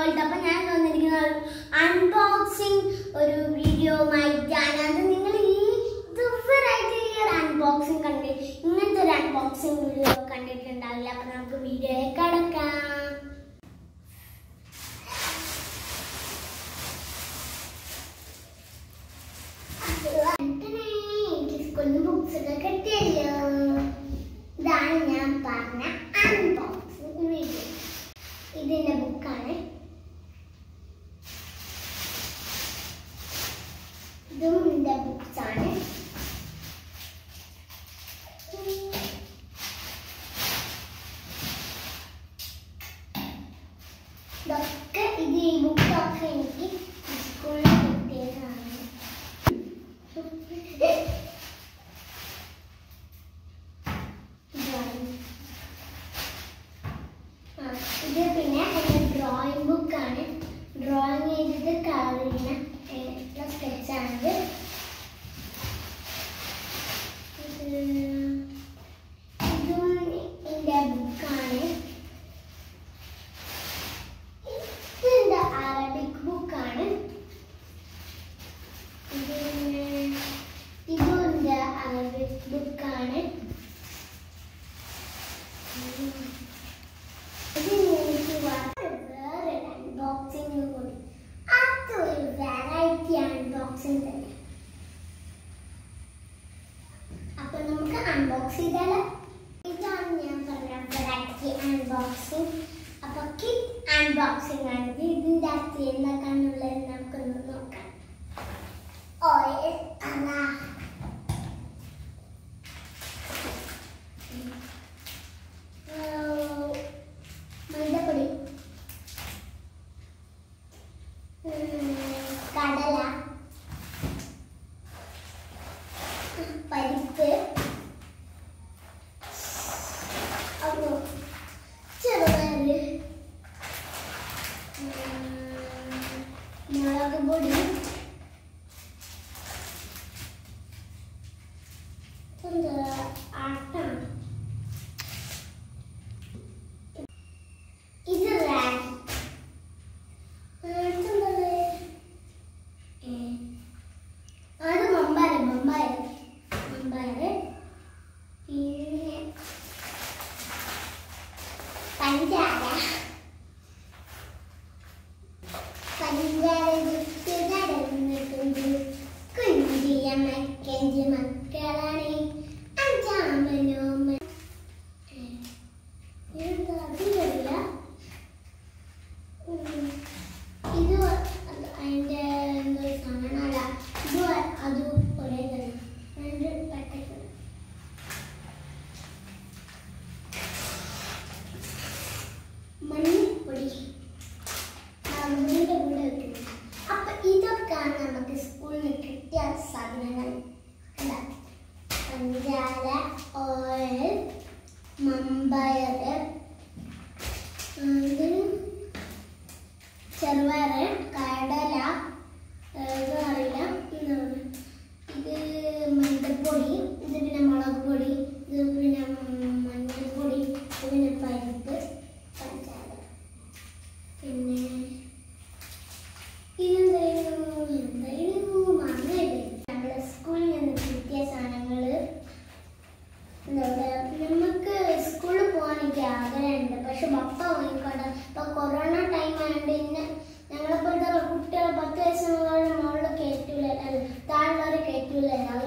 World. അപ്പം ഞാൻ വന്നിരിക്കുന്ന ഒരു അൺബോക്സിങ് ഒരു വീഡിയോയുമായിട്ടാണ്. അത് നിങ്ങൾ ഇതുവരെയായിട്ട് ഈ ഒരു അൺബോക്സിങ് ഇങ്ങനത്തെ ഒരു അൺബോക്സിങ് വീഡിയോ കണ്ടിട്ടുണ്ടാവില്ല. അപ്പം നമുക്ക് വീഡിയോയിൽ കിടക്കാം. ബുക്സ് ഒക്കെ കിട്ടിയല്ലോ. ഇതാണ് ഞാൻ പറഞ്ഞ അൺബോക്സിങ് വീഡിയോ. ഇതിന്റെ ബുക്കാണ്. ഇതും ഇതിന്റെ ബുക്സ് ആണ്. ഇതൊക്കെ ഈ ബുക്കൊക്കെ എനിക്ക് സ്കൂളിൽ കിട്ടിയതാണ്. ഇത് പിന്നെ എൻ്റെ ഡ്രോയിങ് ബുക്കാണ്. ഡ്രോയിങ് ചെയ്തിട്ട് കളർ ചെയ്യുന്ന സ്കെച്ചാണിത്. ഇതും എൻ്റെ ബുക്കാണ്. ഇത് അറബിക് ബുക്കാണ്. ഇതും എൻ്റെ അറബിക് ബുക്കാണ്. അതൊരു വെറൈറ്റി അൺബോക്സിംഗ് തന്നെ. അപ്പൊ നമുക്ക് അൺബോക്സ് ചെയ്താലോ? ഇതാണ് ഞാൻ പറഞ്ഞ വെറൈറ്റി അൺബോക്സിംഗ്. അപ്പൊ കിറ്റ് അൺബോക്സിംഗ് ആണ്. ഇതിന്റെ അകത്ത് എന്താക്കാനുള്ളത് നമുക്കൊന്ന് നോക്കാം. ഓയിൽ അതാ മൈദപ്പൊടി, കടല, പരിപ്പ്, ചെറുപയറ്, മുളക് പൊടി, ആട്ടാണ്. ഇത് റാഗി, അത് മമ്പാര് പിന്നെ പഞ്ചാര കുഞ്ചിയ മക്കഞ്ച് മക്കളാണ് അഞ്ചാമനോമൻ. അതില്ല ഇത് അതിൻ്റെ എന്തോ സാധനമല്ല. ഇത് അതും ഒരേ തന്നെ. രണ്ട് പാക്കറ്റ് മഞ്ഞപ്പൊടി മണ്ണിൻ്റെ കൂടെ വെക്കുന്നു. അപ്പൊ ഇതൊക്കെയാണ് നമുക്ക് സ്കൂളിൽ നിന്ന് കിട്ടിയ സാധനങ്ങൾ. പഞ്ചാര, ഓയിൽ, മമ്പയർ, ചെറുപയർ, കടല, അറിയില്ല, ഇത് മൈദപ്പൊടി, ഇത് പിന്നെ മുളക് പൊടി, ഇത് പിന്നെ മഞ്ഞൾപ്പൊടി, ഇത് പിന്നെ പരിപ്പ്, പഞ്ചാര, പിന്നെ ഇതെന്തായിരുന്നു മറന്നില്ലേ? നമ്മുടെ സ്കൂളിൽ നിന്ന് കിട്ടിയ സാധനങ്ങൾ. നമുക്ക് സ്കൂളിൽ പോകാൻ എനിക്ക് ആഗ്രഹമുണ്ട്. പക്ഷെ പപ്പ പോയിക്കോട്ടെ. ഇപ്പൊ കൊറോണ ടൈം ആയതുകൊണ്ട് ഇന്ന് ഞങ്ങളെപ്പോഴത്തെ കുട്ടികൾ 10 വയസ്സിനുള്ള മുകളിൽ കയറ്റൂല, താഴെയുള്ളവരെ കയറ്റൂല.